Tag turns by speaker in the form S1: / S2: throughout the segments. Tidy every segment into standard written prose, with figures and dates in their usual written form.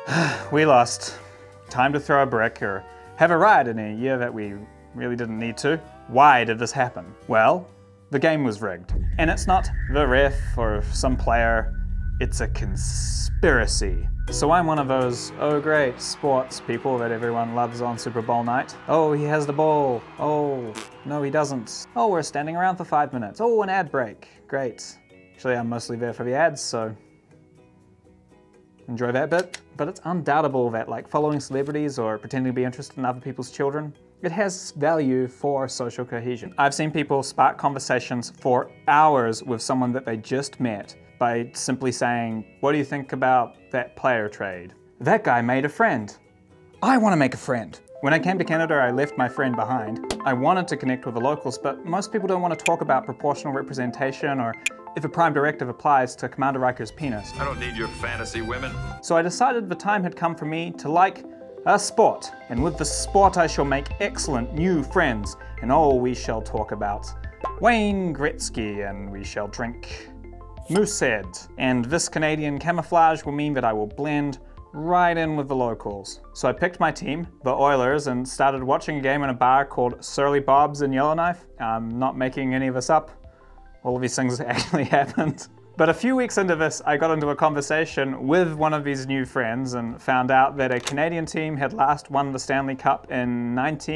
S1: We lost. Time to throw a brick or have a riot in a year that we really didn't need to. Why did this happen? Well, the game was rigged. And it's not the ref or some player, it's a conspiracy. So I'm one of those, oh great, sports people that everyone loves on Super Bowl night. Oh, he has the ball. Oh, no he doesn't. Oh, we're standing around for 5 minutes. Oh, an ad break. Great. Actually, I'm mostly there for the ads, so enjoy that bit. But it's undoubtable that like following celebrities or pretending to be interested in other people's children, it has value for social cohesion. I've seen people spark conversations for hours with someone that they just met by simply saying, what do you think about that player trade? That guy made a friend. I want to make a friend. When I came to Canada, I left my friend behind. I wanted to connect with the locals, but most people don't want to talk about proportional representation or if a prime directive applies to Commander Riker's penis.
S2: I don't need your fantasy women.
S1: So I decided the time had come for me to like a sport. And with the sport I shall make excellent new friends. And oh, we shall talk about Wayne Gretzky and we shall drink Moosehead. And this Canadian camouflage will mean that I will blend right in with the locals. So I picked my team, the Oilers, and started watching a game in a bar called Surly Bob's in Yellowknife. I'm not making any of this up. All of these things actually happened. But a few weeks into this, I got into a conversation with one of these new friends and found out that a Canadian team had last won the Stanley Cup in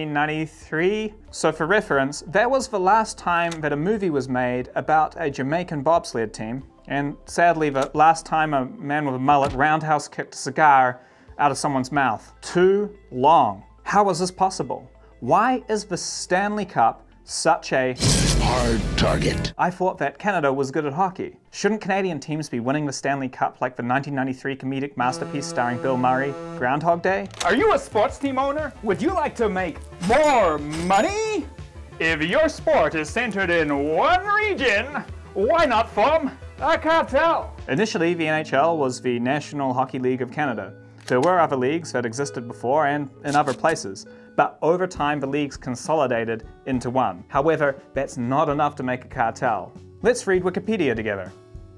S1: 1993. So for reference, that was the last time that a movie was made about a Jamaican bobsled team. And sadly, the last time a man with a mullet roundhouse kicked a cigar out of someone's mouth. Too long. How was this possible? Why is the Stanley Cup such a hard target? I thought that Canada was good at hockey. Shouldn't Canadian teams be winning the Stanley Cup like the 1993 comedic masterpiece starring Bill Murray, Groundhog Day?
S3: Are you a sports team owner? Would you like to make more money? If your sport is centered in one region, why not form a cartel?
S1: Initially, the NHL was the National Hockey League of Canada. There were other leagues that existed before and in other places, but over time the leagues consolidated into one. However, that's not enough to make a cartel. Let's read Wikipedia together.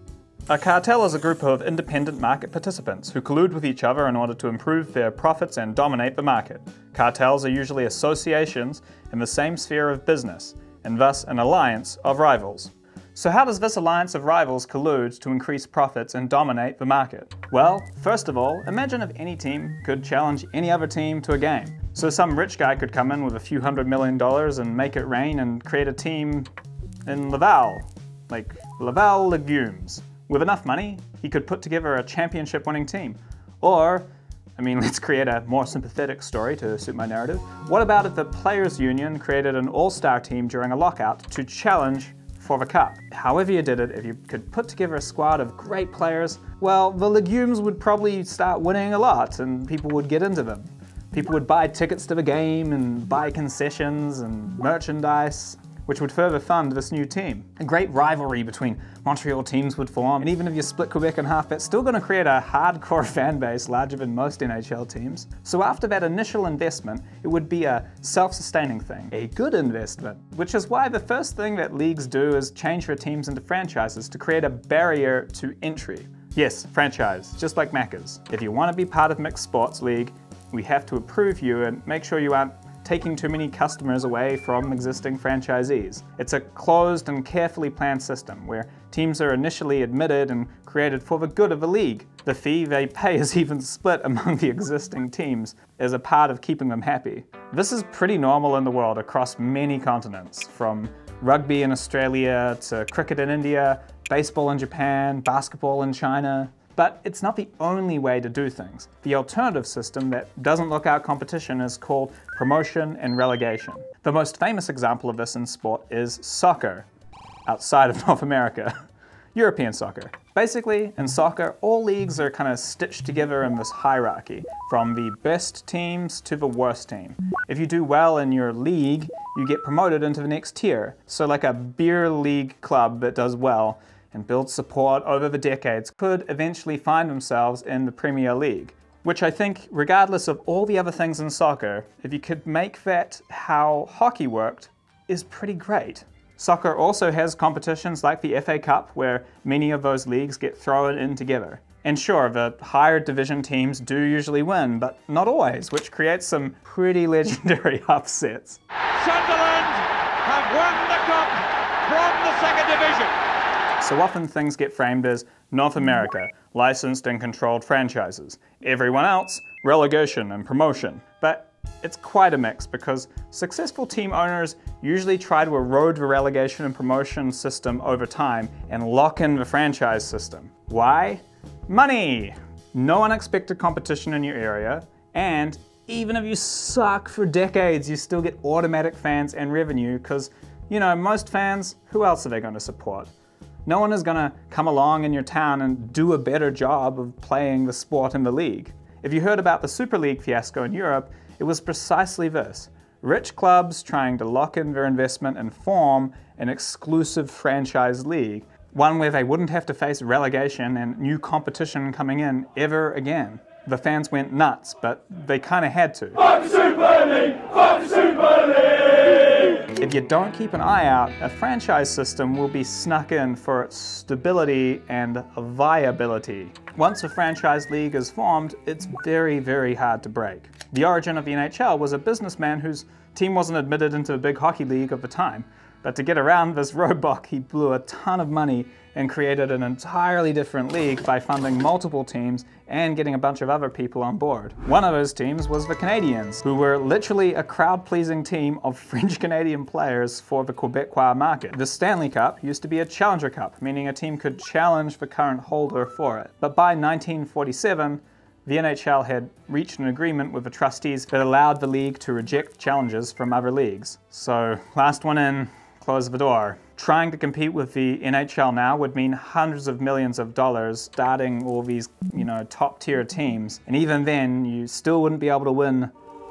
S1: A cartel is a group of independent market participants who collude with each other in order to improve their profits and dominate the market. Cartels are usually associations in the same sphere of business, and thus an alliance of rivals. So how does this alliance of rivals collude to increase profits and dominate the market? Well, first of all, imagine if any team could challenge any other team to a game. So some rich guy could come in with a few $100 million and make it rain and create a team in Laval, like Laval Legumes. With enough money, he could put together a championship-winning team. Or, let's create a more sympathetic story to suit my narrative. What about if the Players Union created an all-star team during a lockout to challenge for the cup? However you did it, if you could put together a squad of great players, well, the Legumes would probably start winning a lot and people would get into them. People would buy tickets to the game and buy concessions and merchandise, which would further fund this new team. A great rivalry between Montreal teams would form, and even if you split Quebec in half, that's still going to create a hardcore fan base larger than most NHL teams. So after that initial investment, it would be a self-sustaining thing, a good investment, which is why the first thing that leagues do is change their teams into franchises to create a barrier to entry. Yes, franchise, just like Macca's. If you want to be part of Mixed Sports League, we have to approve you and make sure you aren't taking too many customers away from existing franchisees. It's a closed and carefully planned system where teams are initially admitted and created for the good of the league. The fee they pay is even split among the existing teams as a part of keeping them happy. This is pretty normal in the world across many continents, from rugby in Australia to cricket in India, baseball in Japan, basketball in China. But it's not the only way to do things. The alternative system that doesn't look out competition is called promotion and relegation. The most famous example of this in sport is soccer, outside of North America. European soccer. Basically, in soccer, all leagues are kind of stitched together in this hierarchy, from the best teams to the worst team. If you do well in your league, you get promoted into the next tier. So like a beer league club that does well and builds support over the decades could eventually find themselves in the Premier League. Which I think, regardless of all the other things in soccer, if you could make that how hockey worked, is pretty great. Soccer also has competitions like the FA Cup, where many of those leagues get thrown in together. And sure, the higher division teams do usually win, but not always, which creates some pretty legendary upsets.
S2: Sunderland have won the cup from the second division.
S1: So often things get framed as North America, licensed and controlled franchises. Everyone else, relegation and promotion. But it's quite a mix because successful team owners usually try to erode the relegation and promotion system over time and lock in the franchise system. Why? Money! No unexpected competition in your area, and even if you suck for decades, you still get automatic fans and revenue because, you know, most fans, who else are they going to support? No one is going to come along in your town and do a better job of playing the sport in the league. If you heard about the Super League fiasco in Europe, it was precisely this. Rich clubs trying to lock in their investment and form an exclusive franchise league, one where they wouldn't have to face relegation and new competition coming in ever again. The fans went nuts, but they kind of had to.
S4: Fuck the Super League! Fuck the Super League!
S1: If you don't keep an eye out, a franchise system will be snuck in for its stability and viability. Once a franchise league is formed, it's very, very hard to break. The origin of the NHL was a businessman whose team wasn't admitted into the big hockey league of the time. But to get around this roadblock, he blew a ton of money and created an entirely different league by funding multiple teams and getting a bunch of other people on board. One of those teams was the Canadians, who were literally a crowd-pleasing team of French-Canadian players for the Quebecois market. The Stanley Cup used to be a Challenger Cup, meaning a team could challenge the current holder for it. But by 1947, the NHL had reached an agreement with the trustees that allowed the league to reject challenges from other leagues. So, last one in, close the door. Trying to compete with the NHL now would mean hundreds of millions of dollars starting all these, top tier teams. And even then, you still wouldn't be able to win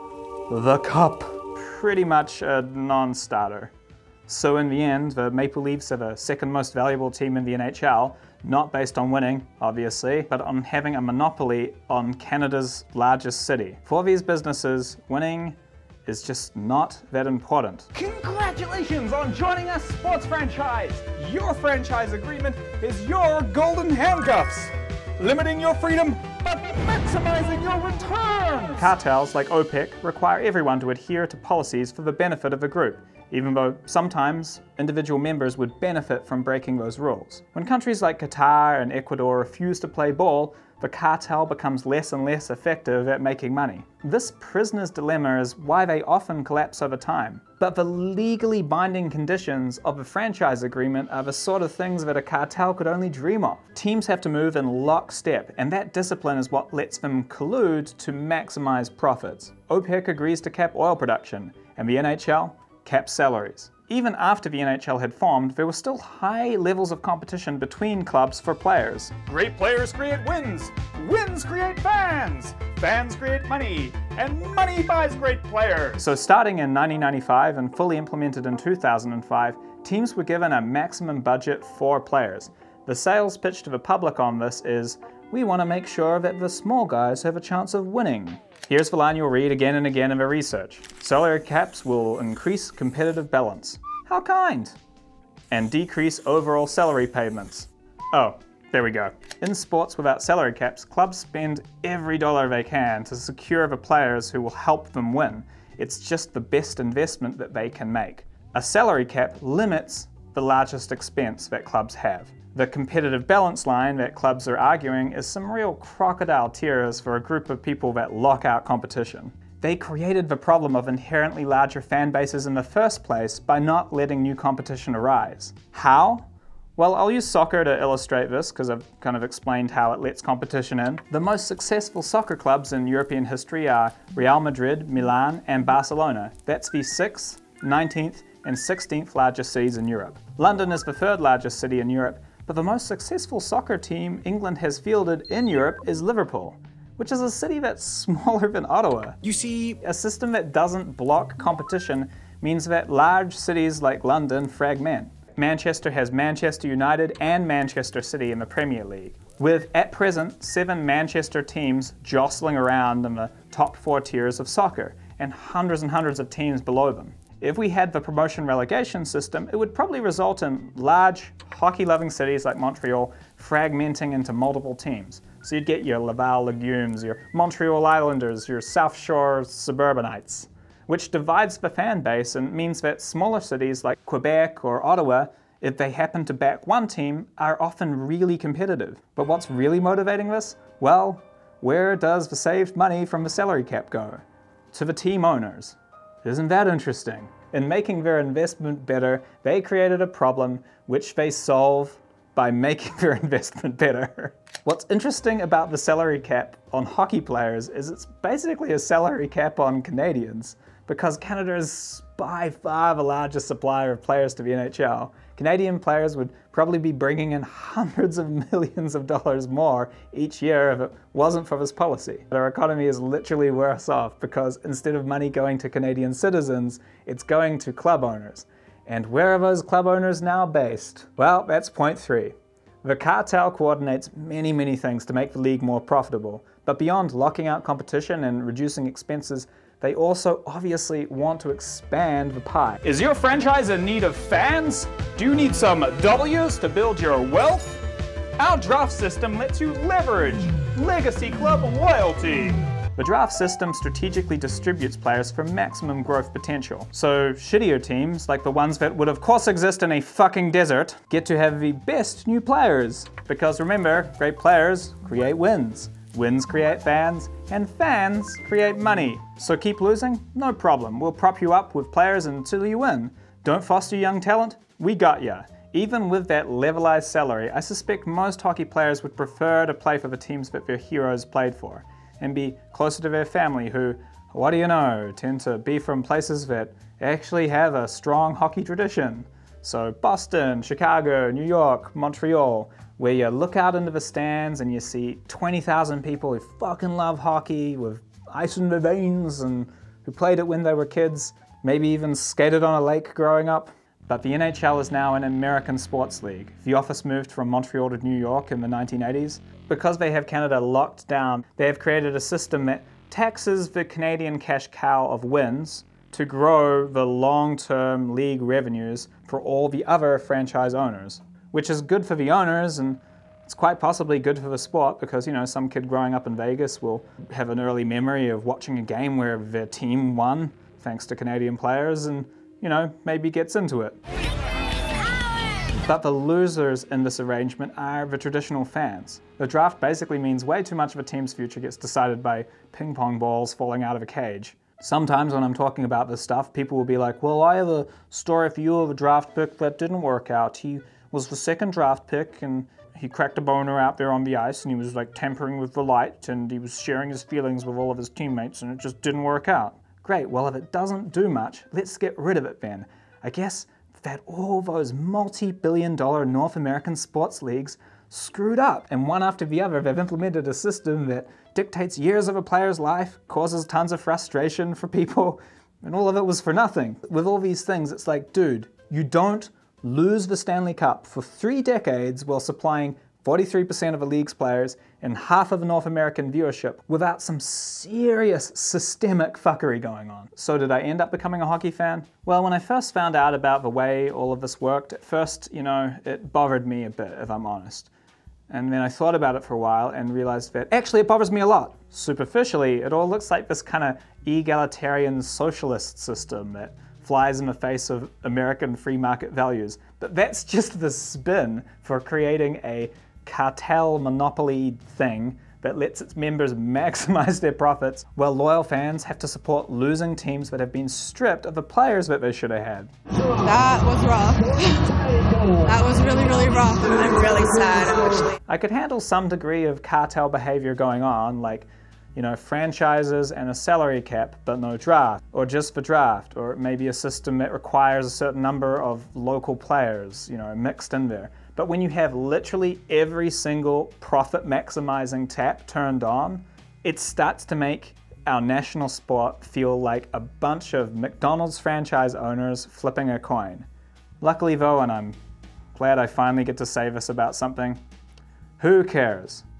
S1: the cup. Pretty much a non-starter. So in the end, the Maple Leafs are the second most valuable team in the NHL, not based on winning, obviously, but on having a monopoly on Canada's largest city. For these businesses, winning is just not that important.
S3: Congratulations on joining a sports franchise! Your franchise agreement is your golden handcuffs, limiting your freedom but maximizing your returns!
S1: Cartels like OPEC require everyone to adhere to policies for the benefit of the group, even though sometimes individual members would benefit from breaking those rules. When countries like Qatar and Ecuador refuse to play ball, the cartel becomes less and less effective at making money. This prisoner's dilemma is why they often collapse over time. But the legally binding conditions of a franchise agreement are the sort of things that a cartel could only dream of. Teams have to move in lockstep, and that discipline is what lets them collude to maximize profits. OPEC agrees to cap oil production, and the NHL caps salaries. Even after the NHL had formed, there were still high levels of competition between clubs for players.
S3: Great players create wins, wins create fans, fans create money, and money buys great players.
S1: So starting in 1995 and fully implemented in 2005, teams were given a maximum budget for players. The sales pitch to the public on this is, we want to make sure that the small guys have a chance of winning. Here's the line you'll read again and again in the research. Salary caps will increase competitive balance. How kind! And decrease overall salary payments. Oh, there we go. In sports without salary caps, clubs spend every dollar they can to secure the players who will help them win. It's just the best investment that they can make. A salary cap limits the largest expense that clubs have. The competitive balance line that clubs are arguing is some real crocodile tears for a group of people that lock out competition. They created the problem of inherently larger fan bases in the first place by not letting new competition arise. How? Well, I'll use soccer to illustrate this because I've kind of explained how it lets competition in. The most successful soccer clubs in European history are Real Madrid, Milan, and Barcelona. That's the 6th, 19th, and 16th largest cities in Europe. London is the 3rd largest city in Europe, but the most successful soccer team England has fielded in Europe is Liverpool, which is a city that's smaller than Ottawa. You see, a system that doesn't block competition means that large cities like London fragment. Manchester has Manchester United and Manchester City in the Premier League, with at present 7 Manchester teams jostling around in the top 4 tiers of soccer, and hundreds of teams below them. If we had the promotion relegation system, it would probably result in large, hockey-loving cities like Montreal fragmenting into multiple teams. So you'd get your Laval Legumes, your Montreal Islanders, your South Shore Suburbanites, which divides the fan base and means that smaller cities like Quebec or Ottawa, if they happen to back one team, are often really competitive. But what's really motivating this? Well, where does the saved money from the salary cap go? To the team owners. Isn't that interesting? In making their investment better, they created a problem which they solve by making their investment better. What's interesting about the salary cap on hockey players is it's basically a salary cap on Canadians, because Canada is by far the largest supplier of players to the NHL. Canadian players would probably be bringing in hundreds of millions of dollars more each year if it wasn't for this policy. Our economy is literally worse off because instead of money going to Canadian citizens, it's going to club owners. And where are those club owners now based? Well, that's point 3. The cartel coordinates many things to make the league more profitable, but beyond locking out competition and reducing expenses, they also obviously want to expand the pie.
S3: Is your franchise in need of fans? Do you need some W's to build your wealth? Our draft system lets you leverage legacy club loyalty.
S1: The draft system strategically distributes players for maximum growth potential. So shittier teams, like the ones that would of course exist in a fucking desert, get to have the best new players. Because remember, great players create wins. Wins create fans, and fans create money. So keep losing? No problem. We'll prop you up with players until you win. Don't foster young talent? We got ya. Even with that levelized salary, I suspect most hockey players would prefer to play for the teams that their heroes played for, and be closer to their family who, what do you know, tend to be from places that actually have a strong hockey tradition. So Boston, Chicago, New York, Montreal, where you look out into the stands and you see 20,000 people who fucking love hockey with ice in their veins and who played it when they were kids, maybe even skated on a lake growing up. But the NHL is now an American sports league. The office moved from Montreal to New York in the 1980s. Because they have Canada locked down, they have created a system that taxes the Canadian cash cow of wins to grow the long-term league revenues for all the other franchise owners, which is good for the owners, and it's quite possibly good for the sport because, you know, some kid growing up in Vegas will have an early memory of watching a game where their team won thanks to Canadian players and, you know, maybe gets into it. But the losers in this arrangement are the traditional fans. The draft basically means way too much of a team's future gets decided by ping pong balls falling out of a cage. Sometimes when I'm talking about this stuff, people will be like, well, I have a story for you of a draft pick that didn't work out. He was the second draft pick and he cracked a boner out there on the ice and he was like tampering with the light and he was sharing his feelings with all of his teammates and it just didn't work out. Great, well if it doesn't do much, let's get rid of it then. I guess that all those multi-billion-dollar North American sports leagues screwed up, and one after the other they've implemented a system that dictates years of a player's life, causes tons of frustration for people, and all of it was for nothing. With all these things, it's like, dude, you don't lose the Stanley Cup for 3 decades while supplying 43% of the league's players and half of the North American viewership without some serious systemic fuckery going on. So did I end up becoming a hockey fan? Well, when I first found out about the way all of this worked, at first, you know, it bothered me a bit, if I'm honest. And then I thought about it for a while and realized that actually it bothers me a lot. Superficially, it all looks like this kind of egalitarian socialist system that flies in the face of American free market values. But that's just the spin for creating a cartel monopoly thing that lets its members maximize their profits, while loyal fans have to support losing teams that have been stripped of the players that they should have had.
S5: That was rough. That was really rough. I'm really sad, actually.
S1: I could handle some degree of cartel behavior going on, like, you know, franchises and a salary cap, but no draft, or just the draft, or maybe a system that requires a certain number of local players, you know, mixed in there. But when you have literally every single profit-maximizing tap turned on, it starts to make our national sport feel like a bunch of McDonald's franchise owners flipping a coin. Luckily though, and I'm glad I finally get to say this about something, who cares?